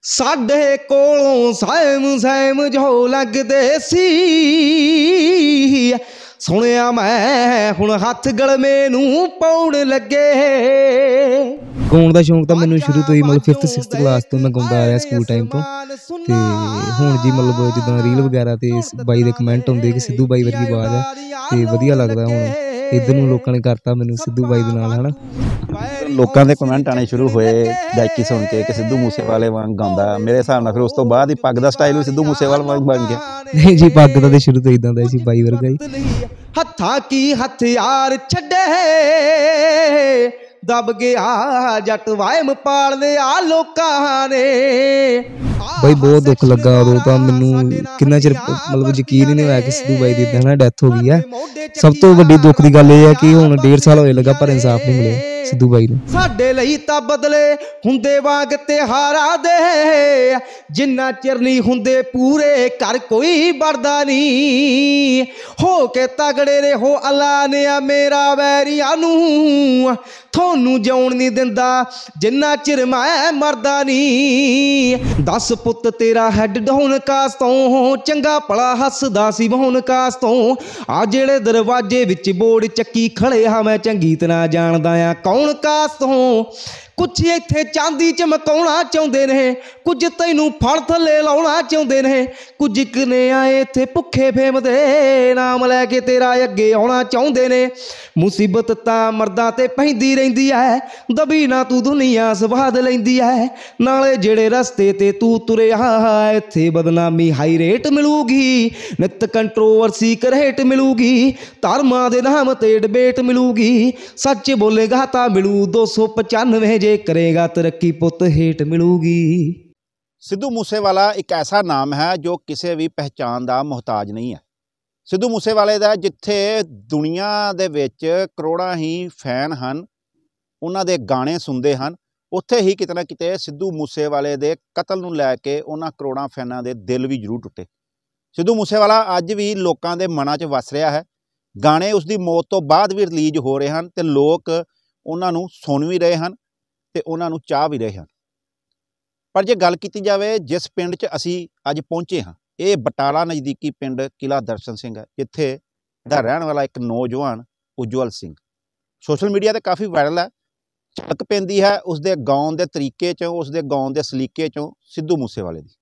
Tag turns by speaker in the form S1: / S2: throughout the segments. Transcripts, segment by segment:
S1: साडे कोलों Sam Sam जो लगदे सी सुनिया मैं हुण हथ गलमे नूं पाउण लगे।
S2: गाउण का शौक तो मैनू शुरू तो ही मतलब 5th 6th क्लास तो मैं गाँदा आ रहा स्कूल टाइम तो हुण जी मतलब जिद्दां रील वगैरह ते बाई दे कमेंट आउंदे कि सिद्धू बाई वर्गी आवाज़ है ते वधिया लगदा। हुण इधर नूं लोकां ने करता मैनू सिद्धू बाई दे नाल है ना।
S3: लोगों के कमेंट आने शुरू हुए गायकी सुन के कि सिद्धू मूसेवाले वांग गाँदा। मेरे हिसाब नाल फिर उस तो बाद ही पग दा स्टाइल भी सिद्धू मूसेवाले वांग बन गया।
S2: नहीं जी पग दा ते शुरू तो इदां दा सी बाई वर्गा ही।
S1: हत्थां की हथियार छड्डे दब गया जट वायम पाल लिया लोकां ने।
S2: भाई बहुत दुख लगा उदों तो मैनू किन्ना चिर मतलब यकीन ही नहीं होया कि सिद्धू बाई दी इदां डैथ हो गई है। सब तो वड्डी दुख की गल यह है कि हुण 1.5 साल होए लगा पर इंसाफ नहीं मिले सिद्धू बाई नूं।
S1: साडे लई तां बदले हुंदे वांग तिहारा दे जिन्ना चिर नहीं हुंदे पूरे घर कोई बरदा नहीं। हो के तगड़े रहो अल्लाह ने मेरा वैरिया नूं थोनू जिउण नहीं दिंदा जिन्ना चिर मैं मरदा नहीं। 10 पुत तेरा हैड डाउन कास तो चंगा भला हसदा सी बहुन कास तो आ जेड़े दरवाजे विच बोर्ड चक्की खड़े हा मैं चंगी तरह जानदा आ कौन कास तो। कुछ इत्थे चांदी चमकाउणा चाहुंदे ने कुछ तैनू फड़ थल्ले लाउणा चाहुंदे ने कुछ कने आए इत्थे भुखे फेमदे नाम लैके तेरा अगे आउणा चाहुंदे ने। मुसीबत तां मर्दां ते पैंदी रहिंदी ऐ दबी ना तू दुनिया स्वाद लैंदी ऐ नाले जेड़े रस्ते ते तू तुरिया इत्थे बदनामी हाई रेट मिलूगी नित कंट्रोवर्सी करेट मिलूगी धर्मां दे नाम ते डिबेट मिलूगी सच बोलेगा तां मिलू 295 जे करेगा तरक्की पुत हेट मिलूगी।
S3: सिद्धू मूसेवाला एक ऐसा नाम है जो किसी भी पहचान का मुहताज नहीं है। सिद्धू मूसेवाले दा जिथे दुनिया दे विच करोड़ां ही फैन हन उन्हां दे गाने सुनते हैं उत्थे ही किते ना किते सिद्धू मूसेवाले दे कतल नूं लैके उन्हां करोड़ां फैनां दे दिल भी जरूर टुटे। सिद्धू मूसेवाला अज भी लोकां दे मनां च वस रहा है। गाने उसकी मौत तो बाद भी रिलीज हो रहे हैं तो लोग उन्हां नूं सुन भी रहे हैं तो उन्होंने चाह भी रहे हैं। पर जे गल की जाए जिस पिंड च असी अज पहुँचे हाँ ये बटाला नज़दीकी पिंड किला दर्शन सिंह है जिथे दा रहने वाला एक नौजवान उज्जवल सिंह सोशल मीडिया पर काफ़ी वायरल है। झलक पैंदी है उसके गाउन के तरीके चों उसके गाउन के सलीके चों सिद्धू मूसेवाले दी।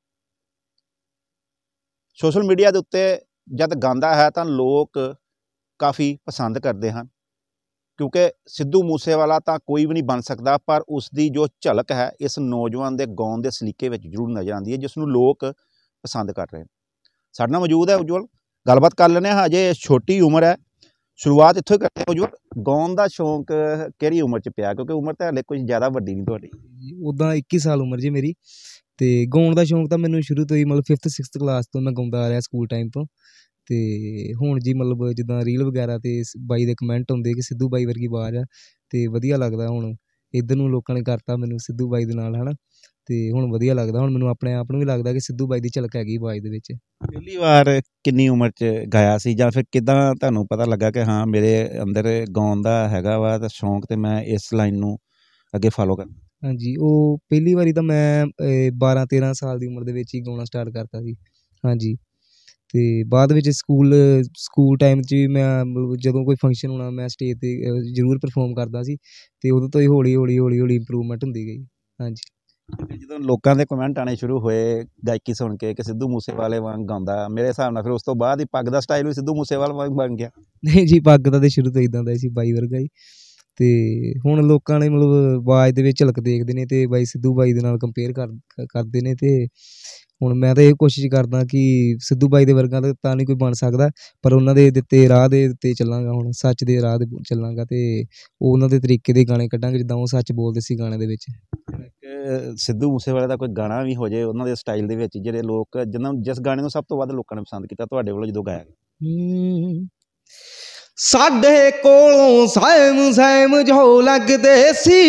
S3: सोशल मीडिया के उत्ते जब गांदा है तो लोग काफ़ी पसंद करते हैं क्योंकि सिद्धू मूसेवाला तो कोई भी नहीं बन सकता पर उसकी जो झलक है इस नौजवान के गाउन के सलीके में जरूर नज़र आती है जिसनों लोग पसंद कर रहे हैं। साडे नाल मौजूद है उज्जवल गलबात कर लेने अजे छोटी उम्र है शुरुआत इत्थों ही करते हैं। उज्जवल गाउन का शौक किहड़ी उम्र च पिया क्योंकि उम्र तो हले कुछ ज़्यादा वड्डी नहीं तुहाडी।
S2: उदां 21 साल उम्र जी मेरी ते गाउन का शौक तो मैनू शुरू तो ही मतलब 5th 6th क्लास तो मैं गाँदा आ रहा स्कूल टाइम तो ते हुण जी मतलब जिद्दां रील वगैरह ते बाई दे कमेंट आउंदे कि सिद्धू बाई वर्गी आवाज़ है ते वधिया लगदा। हुण इधर नूं लोकां ने करता मैनू सिद्धू बाई दे नाल है ना ते हुण वधिया लगदा। हुण मैनू अपने आप नूं भी लगदा कि सिद्धू बाई दी झलक हैगी आवाज़ दे विच।
S3: पहली बार किन्नी उम्र च गाया सी जां फिर किदां तुहानूं पता लगा कि हाँ मेरे अंदर गाउन दा हैगा वा ते शौक ते मैं इस लाइन नूं अगे फॉलो करना।
S2: हाँ जी वो पहली बारी तो मैं 12-13 साल की उम्र दे विच ही गाउणा स्टार्ट करता सी। हाँ जी ते बाद विच स्कूल टाइम च मैं मतलब जदों कोई फंक्शन होना मैं स्टेज ते जरूर परफॉर्म करता सी ते उदों तो ही हौली हौली इंप्रूवमेंट हुंदी गई। हाँ जी
S3: जो लोगों के कमेंट आने शुरू हुए गायकी सुन के कि सिद्धू मूसेवाले वांग गाँदा मेरे हिसाब नाल फिर उस तो बाद ही पग दा स्टाइल भी सिद्धू मूसेवाले वांग बन गया।
S2: नहीं जी पग दा ते शुरू तो इदां दा सी बाई वर्गा ही ते हुण लोकां ने मतलब आवाज़ दे विच झलक देखदे ने ते बाई सिद्धू बाई दे नाल कंपेयर करदे ने ते हुण मैं तो ये कोशिश करदा कि सिद्धू बाई दे वर्गा तां नहीं कोई बन सकदा पर उन्हां दे दित्ते राह दे उत्ते चलांगा हुण सच दे राह दे चलांगा ते उन्हां दे तरीके दे गाने कड्डांगे जिद्दां ओह सच बोलदे सी गाने दे विच।
S3: सिद्धू मूसेवाले का कोई गाना भी हो जाए उन्होंने स्टाइल दे विच जिहड़े लोग जिस गाने को सब तो वध लोगों ने पसंद किया तुहाडे वल्लों जदों गाया
S1: साडे कोलों सैम सैम जो लगदे सी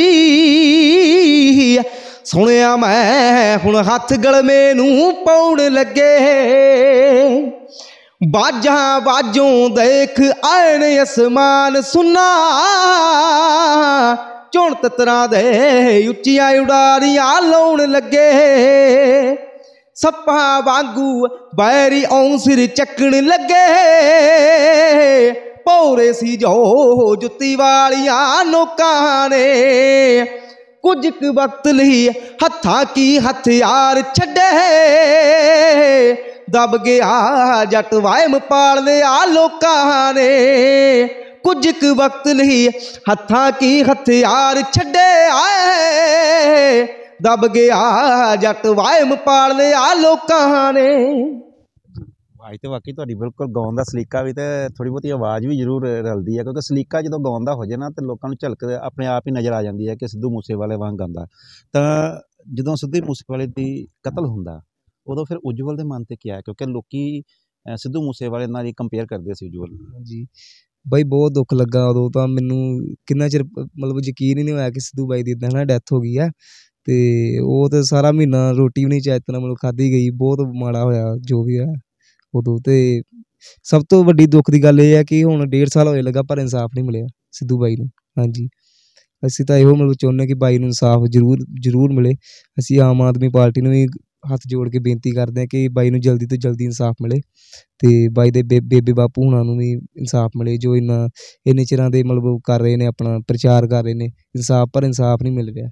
S1: सुनिया मैं हुण हथ गलमे नूं पाउण लगे। बाजा बाजों देख आयन असमान सुना झुण ततरा दे उच्चियां उडारियां लाउण लगे। ਸੱਪਾਂ ਵਾਂਗੂ ਬੈਰੀ ਔਂ ਸਿਰ ਚੱਕਣ ਲੱਗੇ ਭੌਰੇ ਸੀ ਜੋ ਜੁੱਤੀ ਵਾਲੀਆਂ ਨੋਕਾਂ ਨੇ ਕੁਝ ਕੁ ਵਕਤ ਲਈ ਹੱਥਾਂ ਕੀ ਹਥਿਆਰ ਛੱਡੇ ਦਬ ਗਿਆ ਜੱਟ ਵਾਇਮ ਪਾਲ ਲਿਆ ਲੋਕਾਂ ਨੇ ਕੁਝ ਕੁ ਵਕਤ ਲਈ ਹੱਥਾਂ ਕੀ ਹਥਿਆਰ ਛੱਡੇ ਆਏ ਦਬ ਗਿਆ ਜੱਟ ਵਾਇਮ ਪਾਲ ਲਿਆ ਲੋਕਾਂ ਨੇ।
S3: ਆਵਾਜ਼ ਤੇ ਵਾਕਈ ਤੁਹਾਡੀ ਬਿਲਕੁਲ ਗਾਉਣ ਦਾ ਸਲੀਕਾ ਵੀ ਤੇ ਥੋੜੀ ਬਹੁਤੀ ਆਵਾਜ਼ ਵੀ ਜ਼ਰੂਰ ਰਲਦੀ ਹੈ, ਕਿਉਂਕਿ ਸਲੀਕਾ ਜਦੋਂ ਗਾਉਣ ਦਾ ਹੋ ਜਾਏ ਨਾ ਤੇ ਲੋਕਾਂ ਨੂੰ ਝਲਕ ਆਪਣੇ ਆਪ ਹੀ ਨਜ਼ਰ ਆ ਜਾਂਦੀ ਹੈ ਕਿ ਸਿੱਧੂ ਮੂਸੇਵਾਲੇ ਵਾਂਗ ਗਾਉਂਦਾ। ਤਾਂ ਜਦੋਂ ਸਿੱਧੂ ਮੂਸੇਵਾਲੇ ਦੀ ਕਤਲ ਹੁੰਦਾ ਉਦੋਂ ਫਿਰ ਉਜਵਲ ਦੇ ਮਨ ਤੇ ਕੀ ਆਇਆ, ਕਿਉਂਕਿ ਲੋਕੀ ਸਿੱਧੂ ਮੂਸੇਵਾਲੇ ਨਾਲ ਹੀ ਕੰਪੇਅਰ ਕਰਦੇ ਸੀ ਉਜਵਲ।
S2: ਹਾਂਜੀ ਬਾਈ ਬਹੁਤ ਦੁੱਖ ਲੱਗਾ ਉਦੋਂ ਤਾਂ ਮੈਨੂੰ ਕਿੰਨਾ ਚਿਰ ਮਤਲਬ ਯਕੀਨ ਹੀ ਨਹੀਂ ਹੋਇਆ ਕਿ ਸਿੱਧੂ ਬਾਈ ਦੀ ਇੱਦਾਂ ਨਾ ਡੈਥ ਹੋ ਗਈ ਹੈ। ਅਤੇ ਉਹ ਤਾਂ ਸਾਰਾ ਮਹੀਨਾ ਰੋਟੀ ਵੀ ਨਹੀਂ ਚਾਹੇ ਤਰ੍ਹਾਂ ਮਤਲਬ ਖਾਧੀ ਗਈ, ਬਹੁਤ ਮਾੜਾ ਹੋਇਆ ਜੋ ਵੀ ਹੋਇਆ ਉਦੋਂ। ਅਤੇ ਸਭ ਤੋਂ ਵੱਡੀ ਦੁੱਖ ਦੀ ਗੱਲ ਇਹ ਹੈ ਕਿ ਹੁਣ 1.5 ਸਾਲ ਹੋਏ ਲੱਗਾ ਪਰ ਇਨਸਾਫ ਨਹੀਂ ਮਿਲਿਆ ਸਿੱਧੂ ਬਾਈ ਨੂੰ। ਹਾਂਜੀ ਅਸੀਂ ਤਾਂ ਇਹੋ ਮਤਲਬ ਚਾਹੁੰਦੇ ਕਿ ਬਾਈ ਨੂੰ ਇਨਸਾਫ ਜ਼ਰੂਰ ਮਿਲੇ। ਅਸੀਂ ਆਮ ਆਦਮੀ ਪਾਰਟੀ ਨੂੰ ਵੀ ਹੱਥ ਜੋੜ ਕੇ ਬੇਨਤੀ ਕਰਦੇ ਹਾਂ ਕਿ ਬਾਈ ਨੂੰ ਜਲਦੀ ਤੋਂ ਜਲਦੀ ਇਨਸਾਫ ਮਿਲੇ ਅਤੇ ਬਾਈ ਦੇ ਬੇਬੇ ਬਾਪੂ ਹੁਣਾਂ ਨੂੰ ਵੀ ਇਨਸਾਫ ਮਿਲੇ ਜੋ ਇੰਨੇ ਚਿਰਾਂ ਦੇ ਮਤਲਬ ਕਰ ਰਹੇ ਨੇ, ਆਪਣਾ ਪ੍ਰਚਾਰ ਕਰ ਰਹੇ ਨੇ ਇਨਸਾਫ, ਪਰ ਇਨਸਾਫ ਨਹੀਂ ਮਿਲ ਰਿਹਾ।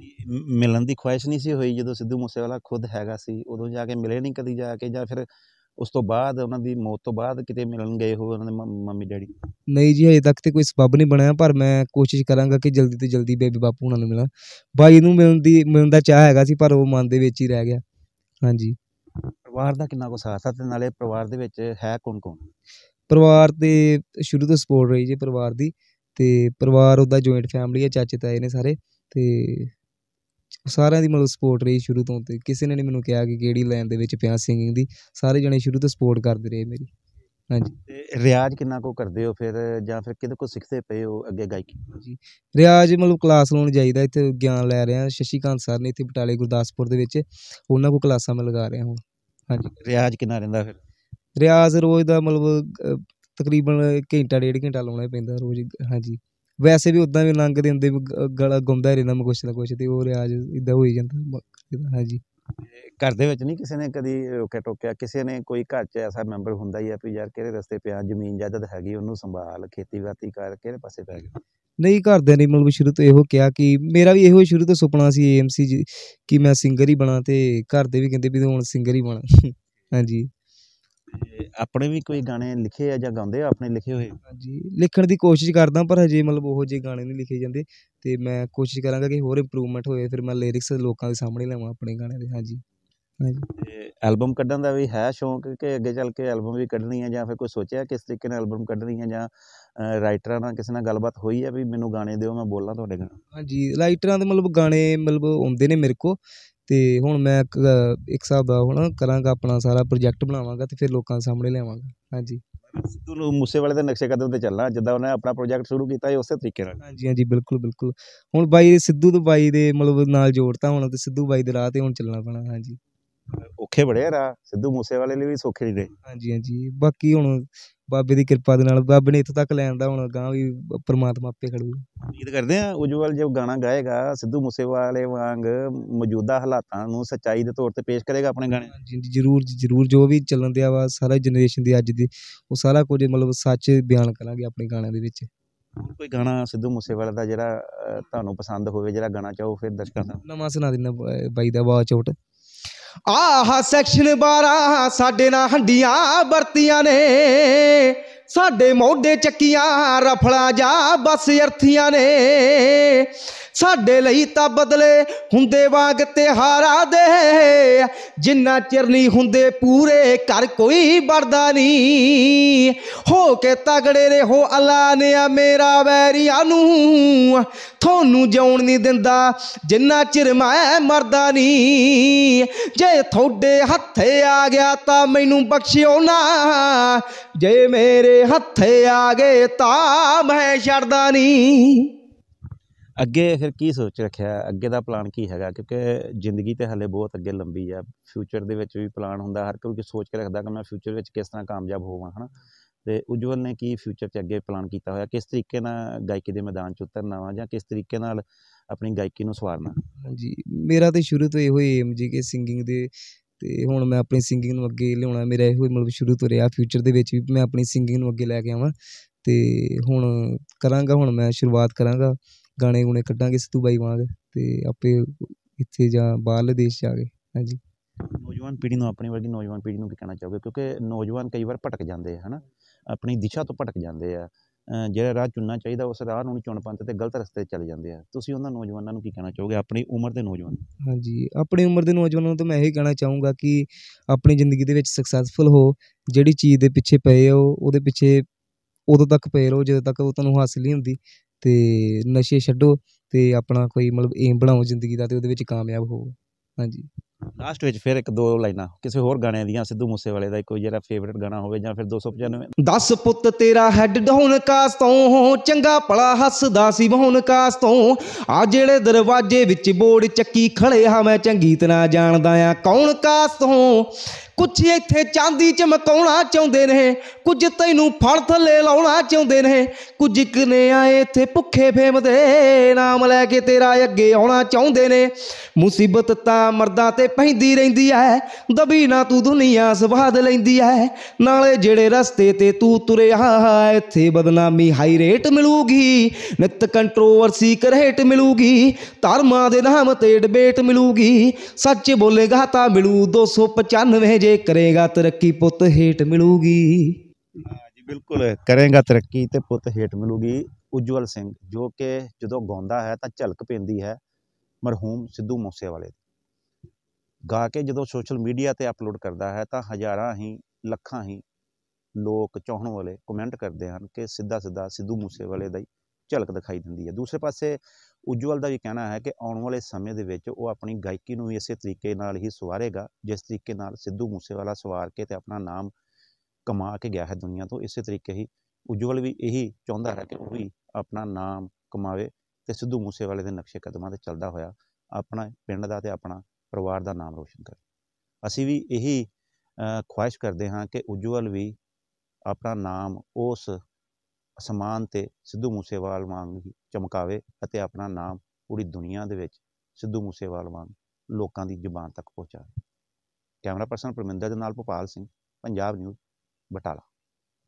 S3: ਮਿਲਣ ਦੀ ਖੁਆਇਸ਼ ਨਹੀਂ ਸੀ ਹੋਈ ਜਦੋਂ ਸਿੱਧੂ ਮੂਸੇਵਾਲਾ ਖੁਦ ਹੈਗਾ ਸੀ ਉਦੋਂ ਜਾ ਕੇ ਮਿਲੇ ਨਹੀਂ ਕਦੀ ਜਾ ਕੇ, ਜਾਂ ਫਿਰ ਉਸ ਤੋਂ ਬਾਅਦ ਉਹਨਾਂ ਦੀ ਮੌਤ ਤੋਂ ਬਾਅਦ ਕਿਤੇ ਮਿਲਣ ਗਏ ਹੋ ਉਹਨਾਂ ਦੇ ਮੰਮੀ ਡੈਡੀ?
S2: ਨਹੀਂ ਜੀ ਹਜੇ ਤੱਕ ਤਾਂ ਕੋਈ ਸਬੱਬ ਨਹੀਂ ਬਣਿਆ, ਪਰ ਮੈਂ ਕੋਸ਼ਿਸ਼ ਕਰਾਂਗਾ ਕਿ ਜਲਦੀ ਤੋਂ ਜਲਦੀ ਬੇਬੇ ਬਾਪੂ ਹੁਣਾਂ ਨੂੰ ਮਿਲਾਂ। ਬਾਈ ਨੂੰ ਮਿਲਣ ਦਾ ਚਾਅ ਹੈਗਾ ਸੀ ਪਰ ਉਹ ਮਨ ਦੇ ਵਿੱਚ ਹੀ ਰਹਿ ਗਿਆ। ਹਾਂਜੀ
S3: ਪਰਿਵਾਰ ਦਾ ਕਿੰਨਾ ਕੁ ਸਾਥ ਆ, ਤੇ ਨਾਲੇ ਪਰਿਵਾਰ ਦੇ ਵਿੱਚ ਹੈ ਕੌਣ ਕੌਣ?
S2: ਪਰਿਵਾਰ ਤੇ ਸ਼ੁਰੂ ਤੋਂ ਸਪੋਰਟ ਰਹੀ ਜੀ ਪਰਿਵਾਰ ਦੀ, ਅਤੇ ਪਰਿਵਾਰ ਉਹਦਾ ਜੁਆਇੰਟ ਫੈਮਿਲੀ ਹੈ, ਚਾਚੇ ਤਾਏ ਨੇ ਸਾਰੇ, ਅਤੇ ਸਾਰਿਆਂ ਦੀ ਮਤਲਬ ਸਪੋਰਟ ਰਹੀ ਸ਼ੁਰੂ ਤੋਂ। ਅਤੇ ਕਿਸੇ ਨੇ ਨਹੀਂ ਮੈਨੂੰ ਕਿਹਾ ਕਿ ਕਿਹੜੀ ਲਾਈਨ ਦੇ ਵਿੱਚ ਪਿਆ ਸਿੰਗਿੰਗ ਦੀ, ਸਾਰੇ ਜਣੇ ਸ਼ੁਰੂ ਤੋਂ ਸਪੋਰਟ ਕਰਦੇ ਰਹੇ ਮੇਰੀ। ਹਾਂਜੀ
S3: ਤੇ ਰਿਆਜ਼ ਕਿੰਨਾ ਕੁ ਕਰਦੇ ਹੋ ਫਿਰ, ਜਾਂ ਫਿਰ ਕਿਹਦੇ ਕੋਲ ਸਿੱਖਦੇ ਪਏ ਹੋ ਅੱਗੇ ਗਾਇਕੀ?
S2: ਜੀ ਰਿਆਜ਼ ਮਤਲਬ ਕਲਾਸ ਲਾਉਣ ਜਾਈਦਾ, ਇੱਥੇ ਗਿਆਨ ਲੈ ਰਿਹਾ ਸ਼ਸ਼ੀਕਾਂਤ ਸਰ ਨੇ ਇੱਥੇ ਬਟਾਲੇ ਗੁਰਦਾਸਪੁਰ ਦੇ ਵਿੱਚ, ਉਹਨਾਂ ਕੋਲ ਕਲਾਸਾਂ ਮੈਂ ਲਗਾ ਰਿਹਾ ਹੁਣ। ਹਾਂਜੀ
S3: ਰਿਆਜ਼ ਕਿੰਨਾ ਰਹਿੰਦਾ ਫਿਰ?
S2: ਰਿਆਜ਼ ਰੋਜ਼ ਦਾ ਮਤਲਬ ਤਕਰੀਬਨ ਘੰਟਾ 1.5 ਘੰਟਾ ਲਾਉਣਾ ਹੀ ਪੈਂਦਾ ਰੋਜ਼। ਹਾਂਜੀ ਵੈਸੇ ਵੀ ਉੱਦਾਂ ਵੀ ਲੰਘਦੇ ਹੁੰਦੇ ਗਲਾ ਗਾਉਂਦਾ ਹੀ ਰਹਿੰਦਾ ਮੈਂ ਕੁਛ ਨਾ ਕੁਛ, ਅਤੇ ਉਹ ਰਿਆਜ਼ ਇੱਦਾਂ ਹੋ ਹੀ ਜਾਂਦਾ। ਹਾਂਜੀ
S3: ਘਰ ਦੇ ਵਿੱਚ ਨਹੀਂ ਕਿਸੇ ਨੇ ਕਦੀ ਰੋਕਿਆ ਟੋਕਿਆ, ਕਿਸੇ ਨੇ ਕੋਈ ਘਰ 'ਚ ਐਸਾ ਮੈਂਬਰ ਹੁੰਦਾ ਹੀ ਆ ਵੀ ਯਾਰ ਕਿਹੜੇ ਰਸਤੇ ਪਿਆ, ਜ਼ਮੀਨ ਜਾਇਦਾਦ ਹੈਗੀ ਉਹਨੂੰ ਸੰਭਾਲ, ਖੇਤੀਬਾੜੀ ਕਰ, ਕਿਹੜੇ ਪਾਸੇ ਪੈ ਗਿਆ?
S2: ਨਹੀਂ ਘਰਦਿਆਂ ਨੇ ਮਤਲਬ ਸ਼ੁਰੂ ਤੋਂ ਇਹੋ ਕਿਹਾ ਕਿ ਮੇਰਾ ਵੀ ਇਹੋ ਸ਼ੁਰੂ ਤੋਂ ਸੁਪਨਾ ਸੀ ਏਮ ਸੀ ਜੀ ਕਿ ਮੈਂ ਸਿੰਗਰ ਹੀ ਬਣਾ, ਅਤੇ ਘਰ ਦੇ ਵੀ ਕਹਿੰਦੇ ਵੀ ਤੂੰ ਹੁਣ ਸਿੰਗਰ ਹੀ ਬਣਾ। ਹਾਂਜੀ
S3: ਆਪਣੇ ਵੀ ਕੋਈ ਗਾਣੇ ਲਿਖੇ ਆ ਜਾਂ ਗਾਉਂਦੇ ਆ ਆਪਣੇ ਲਿਖੇ ਹੋਏ?
S2: ਹਾਂਜੀ ਲਿਖਣ ਦੀ ਕੋਸ਼ਿਸ਼ ਕਰਦਾ ਪਰ ਹਜੇ ਮਤਲਬ ਉਹੋ ਜਿਹੇ ਗਾਣੇ ਨਹੀਂ ਲਿਖੇ ਜਾਂਦੇ, ਅਤੇ ਮੈਂ ਕੋਸ਼ਿਸ਼ ਕਰਾਂਗਾ ਕਿ ਹੋਰ ਇੰਪਰੂਵਮੈਂਟ ਹੋਏ, ਫਿਰ ਮੈਂ ਲਿਰਿਕਸ ਲੋਕਾਂ ਦੇ ਸਾਹਮਣੇ ਲਿਆਵਾਂ ਆਪਣੇ ਗਾਣਿਆਂ ਦੇ। ਹਾਂਜੀ ਹਾਂਜੀ
S3: ਐਲਬਮ ਕੱਢਣ ਦਾ ਵੀ ਹੈ ਸ਼ੌਂਕ ਕਿ ਅੱਗੇ ਚੱਲ ਕੇ ਐਲਬਮ ਵੀ ਕੱਢਣੀ ਹੈ, ਜਾਂ ਫਿਰ ਕੋਈ ਸੋਚਿਆ ਕਿਸ ਤਰੀਕੇ ਨਾਲ ਐਲਬਮ ਕੱਢਣੀ ਹੈ, ਜਾਂ ਰਾਈਟਰਾਂ ਨਾਲ ਕਿਸੇ ਨਾਲ ਗੱਲਬਾਤ ਹੋਈ ਹੈ ਵੀ ਮੈਨੂੰ ਗਾਣੇ ਦਿਓ ਮੈਂ ਬੋਲਾਂ ਤੁਹਾਡੇ ਗਾਣੇ?
S2: ਹਾਂਜੀ ਰਾਈਟਰਾਂ ਦੇ ਮਤਲਬ ਗਾਣੇ ਮਤਲਬ ਆਉਂਦੇ ਨੇ ਮੇਰੇ ਕੋਲ, ਅਤੇ ਹੁਣ ਮੈਂ ਇੱਕ ਹਿਸਾਬ ਦਾ ਹੁਣ ਕਰਾਂਗਾ ਆਪਣਾ ਸਾਰਾ ਪ੍ਰੋਜੈਕਟ ਬਣਾਵਾਂਗਾ ਅਤੇ ਫਿਰ ਲੋਕਾਂ ਦੇ ਸਾਹਮਣੇ ਲਿਆਵਾਂਗਾ। ਹਾਂਜੀ
S3: ਸਿੱਧੂ ਮੂਸੇਵਾਲੇ ਦੇ ਨਕਸ਼ੇ ਕਦਮ 'ਤੇ ਚੱਲਣਾ, ਜਿੱਦਾਂ ਉਹਨੇ ਆਪਣਾ ਪ੍ਰੋਜੈਕਟ ਸ਼ੁਰੂ ਕੀਤਾ ਹੈ ਉਸੇ ਤਰੀਕੇ ਨਾਲ।
S2: ਹਾਂਜੀ ਹਾਂਜੀ ਬਿਲਕੁਲ ਬਿਲਕੁਲ ਹੁਣ ਬਾਈ ਸਿੱਧੂ ਤੋਂ ਬਾਈ ਦੇ ਮਤਲਬ ਨਾਲ ਜੋੜਤਾ ਹੁਣ, ਅਤੇ ਸਿੱਧੂ ਬਾਈ ਦੇ ਰਾਹ 'ਤੇ ਹੁਣ ਚੱਲਣਾ ਪੈਣਾ। ਹਾਂਜੀ
S3: ਔਖੇ ਬੜੇ ਆ ਰਾਹ ਸਿੱਧੂ ਮੂਸੇਵਾਲੇ ਲਈ ਵੀ ਸੌਖੇ ਨਹੀਂ ਰਹੇ।
S2: ਹਾਂਜੀ ਹਾਂਜੀ ਬਾਕੀ ਹੁਣ ਬਾਬੇ ਦੀ ਕਿਰਪਾ ਦੇ ਨਾਲ ਬਾਬੇ ਨੇ ਇੱਥੋਂ ਤੱਕ ਲੈਣ ਦਾ, ਹੁਣ ਅਗਾਂਹ ਵੀ ਪਰਮਾਤਮਾ ਆਪੇ ਖੜੂਗਾ।
S3: ਉਮੀਦ ਕਰਦੇ ਹਾਂ ਉਜਵਲ ਜੋ ਗਾਣਾ ਗਾਏਗਾ ਸਿੱਧੂ ਮੂਸੇਵਾਲੇ ਵਾਂਗ ਮੌਜੂਦਾ ਹਾਲਾਤਾਂ ਨੂੰ ਸੱਚਾਈ ਦੇ ਤੌਰ 'ਤੇ ਪੇਸ਼ ਕਰੇਗਾ ਆਪਣੇ ਗਾਣੇ।
S2: ਹਾਂਜੀ ਹਾਂਜੀ ਜ਼ਰੂਰ ਜੀ ਜ਼ਰੂਰ, ਜੋ ਵੀ ਚੱਲਣ ਦਿਆ ਵਾ ਸਾਰਾ ਜਨਰੇਸ਼ਨ ਦੀ ਅੱਜ ਦੀ, ਉਹ ਸਾਰਾ ਕੁਝ ਮਤਲਬ ਸੱਚ ਬਿਆਨ ਕਰਾਂਗੇ ਆਪਣੇ ਗਾਣਿਆਂ ਦੇ ਵਿੱਚ।
S3: ਕੋਈ ਗਾਣਾ ਸਿੱਧੂ ਮੂਸੇਵਾਲੇ ਦਾ ਜਿਹੜਾ ਤੁਹਾਨੂੰ ਪਸੰਦ ਹੋਵੇ, ਜਿਹੜਾ ਗਾਣਾ ਚਾਹੋ ਫਿਰ ਦਰਸ਼ਕਾਂ ਦਾ?
S2: ਨਵਾਂ ਸੁਣਾ ਦਿੰਦਾ ਬਾਈ ਦਾ ਵਾਚ ਆਊਟ।
S1: ਆਹ ਸੈਕਸ਼ਨ 12 ਸਾਡੇ ਨਾਲ ਹੰਡੀਆਂ ਵਰਤੀਆਂ ਨੇ, ਸਾਡੇ ਮੋਢੇ ਚੱਕੀਆਂ ਰਫਲਾ ਜਾ ਬਸ ਅਰਥੀਆਂ ਨੇ, ਸਾਡੇ ਲਈ ਤਾਂ ਬਦਲੇ ਹੁੰਦੇ ਵਾਂਗ ਤਿਉਹਾਰਾਂ ਦੇ, ਜਿੰਨਾ ਚਿਰ ਨਹੀਂ ਹੁੰਦੇ ਪੂਰੇ ਘਰ ਕੋਈ ਵੜਦਾ ਨਹੀਂ, ਹੋ ਕੇ ਤਗੜੇ ਰਹੋ ਅੱਲਾ ਨੇ ਆ ਮੇਰਾ ਵੈਰੀਆਂ ਨੂੰ, ਤੁਹਾਨੂੰ ਜਿਉਣ ਨਹੀਂ ਦਿੰਦਾ ਜਿੰਨਾ ਚਿਰ ਮੈਂ ਮਰਦਾ ਨਹੀਂ, ਜੇ ਤੁਹਾਡੇ ਹੱਥੇ ਆ ਗਿਆ ਤਾਂ ਮੈਨੂੰ ਬਖਸ਼ਿਓ ਨਾ, ਜੇ ਮੇਰੇ ਹੱਥੇ ਆ ਗਏ ਤਾਂ ਮੈਂ ਛੱਡਦਾ ਨਹੀਂ।
S3: ਅੱਗੇ ਫਿਰ ਕੀ ਸੋਚ ਰੱਖਿਆ, ਅੱਗੇ ਦਾ ਪਲਾਨ ਕੀ ਹੈਗਾ? ਕਿਉਂਕਿ ਜ਼ਿੰਦਗੀ ਤਾਂ ਹਾਲੇ ਬਹੁਤ ਅੱਗੇ ਲੰਬੀ ਆ, ਫਿਊਚਰ ਦੇ ਵਿੱਚ ਵੀ ਪਲਾਨ ਹੁੰਦਾ, ਹਰ ਕੋਈ ਸੋਚ ਕੇ ਰੱਖਦਾ ਕਿ ਮੈਂ ਫਿਊਚਰ ਵਿੱਚ ਕਿਸ ਤਰ੍ਹਾਂ ਕਾਮਯਾਬ ਹੋਵਾਂ, ਹੈ ਨਾ। ਅਤੇ ਉਜਵਲ ਨੇ ਕੀ ਫਿਊਚਰ 'ਚ ਅੱਗੇ ਪਲਾਨ ਕੀਤਾ ਹੋਇਆ, ਕਿਸ ਤਰੀਕੇ ਨਾਲ ਗਾਇਕੀ ਦੇ ਮੈਦਾਨ 'ਚ ਉਤਰਨਾ ਵਾ, ਜਾਂ ਕਿਸ ਤਰੀਕੇ ਨਾਲ ਆਪਣੀ ਗਾਇਕੀ ਨੂੰ ਸਵਾਰਨਾ?
S2: ਹਾਂਜੀ ਮੇਰਾ ਤਾਂ ਸ਼ੁਰੂ ਤੋਂ ਇਹੋ ਏਮ ਜੀ ਕਿ ਸਿੰਗਿੰਗ ਦੇ ਤੇ ਹੁਣ ਮੈਂ ਆਪਣੀ ਸਿੰਗਿੰਗ ਨੂੰ ਅੱਗੇ ਲਿਆਉਣਾ, ਮੇਰਾ ਇਹੋ ਮਤਲਬ ਸ਼ੁਰੂ ਤੋਂ ਰਿਹਾ, ਫਿਊਚਰ ਦੇ ਵਿੱਚ ਵੀ ਮੈਂ ਆਪਣੀ ਸਿੰਗਿੰਗ ਨੂੰ ਅੱਗੇ ਲੈ ਕੇ ਆਵਾਂ। ਤੇ ਹੁਣ ਕਰਾਂਗਾ, ਹੁਣ ਮੈਂ ਸ਼ੁਰੂਆਤ ਕਰਾਂਗਾ, ਗਾਣੇ ਗੁਣੇ ਕੱਢਾਂਗੇ ਸਿੱਧੂ ਬਾਈ ਵਾਂਗ, ਤੇ ਆਪੇ ਇੱਥੇ ਜਾਂ ਬਾਹਰਲੇ ਦੇਸ਼ 'ਚ ਆ ਗਏ। ਹਾਂਜੀ।
S3: ਨੌਜਵਾਨ ਪੀੜ੍ਹੀ ਨੂੰ, ਆਪਣੀ ਵਰਗੀ ਨੌਜਵਾਨ ਪੀੜ੍ਹੀ ਨੂੰ ਕੀ ਕਹਿਣਾ ਚਾਹੋਗੇ? ਕਿਉਂਕਿ ਨੌਜਵਾਨ ਕਈ ਵਾਰ ਭਟਕ ਜਾਂਦੇ ਹੈ ਨਾ, ਆਪਣੀ ਦਿਸ਼ਾ ਤੋਂ ਭਟਕ ਜਾਂਦੇ ਆ, ਜਿਹੜਾ ਰਾਹ ਚੁਣਨਾ ਚਾਹੀਦਾ ਉਸ ਰਾਹ ਨੂੰ ਨਹੀਂ ਚੁਣ ਪਾਉਂਦੇ ਅਤੇ ਗਲਤ ਰਸਤੇ 'ਤੇ ਚਲੇ ਜਾਂਦੇ ਆ। ਤੁਸੀਂ ਉਹਨਾਂ ਨੌਜਵਾਨਾਂ ਨੂੰ ਕੀ ਕਹਿਣਾ ਚਾਹੋਗੇ, ਆਪਣੀ ਉਮਰ ਦੇ ਨੌਜਵਾਨ?
S2: ਹਾਂਜੀ, ਆਪਣੀ ਉਮਰ ਦੇ ਨੌਜਵਾਨਾਂ ਨੂੰ ਤਾਂ ਮੈਂ ਇਹੀ ਕਹਿਣਾ ਚਾਹੂੰਗਾ ਕਿ ਆਪਣੀ ਜ਼ਿੰਦਗੀ ਦੇ ਵਿੱਚ ਸਕਸੈਸਫੁਲ ਹੋ, ਜਿਹੜੀ ਚੀਜ਼ ਦੇ ਪਿੱਛੇ ਪਏ ਹੋ ਉਹਦੇ ਪਿੱਛੇ ਉਦੋਂ ਤੱਕ ਪਏ ਰਹੋ ਜਦੋਂ ਤੱਕ ਉਹ ਤੁਹਾਨੂੰ ਹਾਸਿਲ ਨਹੀਂ ਹੁੰਦੀ, ਅਤੇ ਨਸ਼ੇ ਛੱਡੋ ਅਤੇ ਆਪਣਾ ਕੋਈ ਮਤਲਬ ਏਮ ਬਣਾਓ ਜ਼ਿੰਦਗੀ ਦਾ ਅਤੇ ਉਹਦੇ ਵਿੱਚ ਕਾਮਯਾਬ ਹੋਵੋ। ਹਾਂਜੀ।
S3: ਲਾਸਟ ਵਿੱਚ ਫਿਰ 1-2 ਲਾਈਨਾਂ ਕਿਸੇ ਹੋਰ ਗਾਣਿਆਂ ਦੀਆਂ, ਸਿੱਧੂ ਮੂਸੇਵਾਲੇ ਦਾ ਕੋਈ ਜਿਹੜਾ ਫੇਵਰੇਟ ਗਾਣਾ ਹੋਵੇ, ਜਾਂ ਫਿਰ 295।
S1: 10 ਪੁੱਤ ਤੇਰਾ ਹੈਡ ਡਾਊਨ ਕਾਸ ਤੋਂ, ਚੰਗਾ ਭਲਾ ਹੱਸਦਾ ਸੀ ਵਹੁਣ ਕਾਸ ਤੋਂ, ਆ ਜਿਹੜੇ ਦਰਵਾਜ਼ੇ ਵਿੱਚ ਬੋਰਡ ਚੱਕੀ ਖੜੇ ਹਾਂ ਮੈਂ ਚੰਗੀ ਤਰ੍ਹਾਂ ਜਾਣਦਾ ਆ ਕੌਣ ਕਾਸ ਤੋਂ। ਕੁਛ ਇੱਥੇ ਚਾਂਦੀ ਚਮਕਾਉਣਾ ਚਾਹੁੰਦੇ ਨੇ, ਕੁਝ ਤੈਨੂੰ ਫੜ ਥੱਲੇ ਲਾਉਣਾ ਚਾਹੁੰਦੇ ਨੇ, ਕੁਝ ਕਨੇ ਆਏ ਇੱਥੇ ਭੁੱਖੇ ਫੇਮ ਦੇ ਨਾਮ ਲੈ ਕੇ ਤੇਰਾ ਅੱਗੇ ਆਉਣਾ ਚਾਹੁੰਦੇ ਨੇ। ਮੁਸੀਬਤ ਤਾਂ ਮਰਦਾਂ ਤੇ ਪੈਂਦੀ ਰਹਿੰਦੀ ਐ, ਦਬੀ ਨਾ ਤੂੰ ਦੁਨੀਆ ਸਵਾਦ ਲੈਂਦੀ ਐ, ਨਾਲੇ ਜਿਹੜੇ ਰਸਤੇ ਤੇ ਤੂੰ ਤੁਰਿਆ ਇੱਥੇ ਬਦਨਾਮੀ ਹਾਈ ਰੇਟ ਮਿਲੂਗੀ, ਨਿੱਤ ਕੰਟਰੋਵਰਸੀ ਕਰੇਟ ਮਿਲੂਗੀ, ਧਰਮਾਂ ਦੇ ਨਾਮ ਤੇ ਡਿਬੇਟ ਮਿਲੂਗੀ, ਸੱਚ ਬੋਲੇਗਾ ਤਾਂ ਮਿਲੂ 295, ਜੇ ਕਰੇਗਾ ਤਰੱਕੀ ਪੁੱਤ ਹੇਠ ਮਿਲੂਗੀ।
S3: ਜੀ ਬਿਲਕੁਲ, ਕਰੇਗਾ ਤਰੱਕੀ ਤੇ ਪੁੱਤ ਹੇਠ ਮਿਲੂਗੀ। ਉਜਵਲ ਸਿੰਘ, ਜੋ ਕਿ ਜਦੋਂ ਗਾਉਂਦਾ ਹੈ ਤਾਂ ਝਲਕ ਪੈਂਦੀ ਹੈ ਮਰਹੂਮ ਸਿੱਧੂ ਮੂਸੇਵਾਲੇ ਦੀ। ਗਾ ਕੇ ਜਦੋਂ ਸੋਸ਼ਲ ਮੀਡੀਆ 'ਤੇ ਅਪਲੋਡ ਕਰਦਾ ਹੈ ਤਾਂ ਹਜ਼ਾਰਾਂ ਹੀ ਲੱਖਾਂ ਹੀ ਲੋਕ ਚਾਹਣ ਵਾਲੇ ਕਮੈਂਟ ਕਰਦੇ ਹਨ ਕਿ ਸਿੱਧਾ ਸਿੱਧਾ ਸਿੱਧੂ ਮੂਸੇਵਾਲੇ ਦਾ ਹੀ ਝਲਕ ਦਿਖਾਈ ਦਿੰਦੀ ਹੈ। ਦੂਸਰੇ ਪਾਸੇ ਉਜਵਲ ਦਾ ਵੀ ਕਹਿਣਾ ਹੈ ਕਿ ਆਉਣ ਵਾਲੇ ਸਮੇਂ ਦੇ ਵਿੱਚ ਉਹ ਆਪਣੀ ਗਾਇਕੀ ਨੂੰ ਵੀ ਇਸੇ ਤਰੀਕੇ ਨਾਲ ਹੀ ਸਵਾਰੇਗਾ, ਜਿਸ ਤਰੀਕੇ ਨਾਲ ਸਿੱਧੂ ਮੂਸੇਵਾਲਾ ਸਵਾਰ ਕੇ ਤੇ ਆਪਣਾ ਨਾਮ ਕਮਾ ਕੇ ਗਿਆ ਹੈ ਦੁਨੀਆ ਤੋਂ। ਇਸੇ ਤਰੀਕੇ ਹੀ ਉਜਵਲ ਵੀ ਇਹੀ ਚਾਹੁੰਦਾ ਹੈ ਕਿ ਉਹ ਵੀ ਆਪਣਾ ਨਾਮ ਕਮਾਵੇ ਤੇ ਸਿੱਧੂ ਮੂਸੇਵਾਲੇ ਦੇ ਨਕਸ਼ੇ ਕਦਮਾਂ 'ਤੇ ਚੱਲਦਾ ਹੋਇਆ ਆਪਣਾ ਪਿੰਡ ਦਾ ਤੇ ਆਪਣਾ ਪਰਿਵਾਰ ਦਾ ਨਾਮ ਰੋਸ਼ਨ ਕਰੇ। ਅਸੀਂ ਵੀ ਇਹੀ ਖੁਆਇਸ਼ ਕਰਦੇ ਹਾਂ ਕਿ ਉਜਵਲ ਵੀ ਆਪਣਾ ਨਾਮ ਉਸ ਅਸਮਾਨ 'ਤੇ ਸਿੱਧੂ ਮੂਸੇਵਾਲ ਵਾਂਗ ਹੀ ਚਮਕਾਵੇ ਅਤੇ ਆਪਣਾ ਨਾਮ ਪੂਰੀ ਦੁਨੀਆ ਦੇ ਵਿੱਚ ਸਿੱਧੂ ਮੂਸੇਵਾਲ ਵਾਂਗ ਲੋਕਾਂ ਦੀ ਜ਼ੁਬਾਨ ਤੱਕ ਪਹੁੰਚਾਵੇ। ਕੈਮਰਾ ਪਰਸਨ ਪਰਮਿੰਦਰ ਦੇ ਨਾਲ ਭੋਪਾਲ ਸਿੰਘ, ਪੰਜਾਬ ਨਿਊਜ਼, ਬਟਾਲਾ।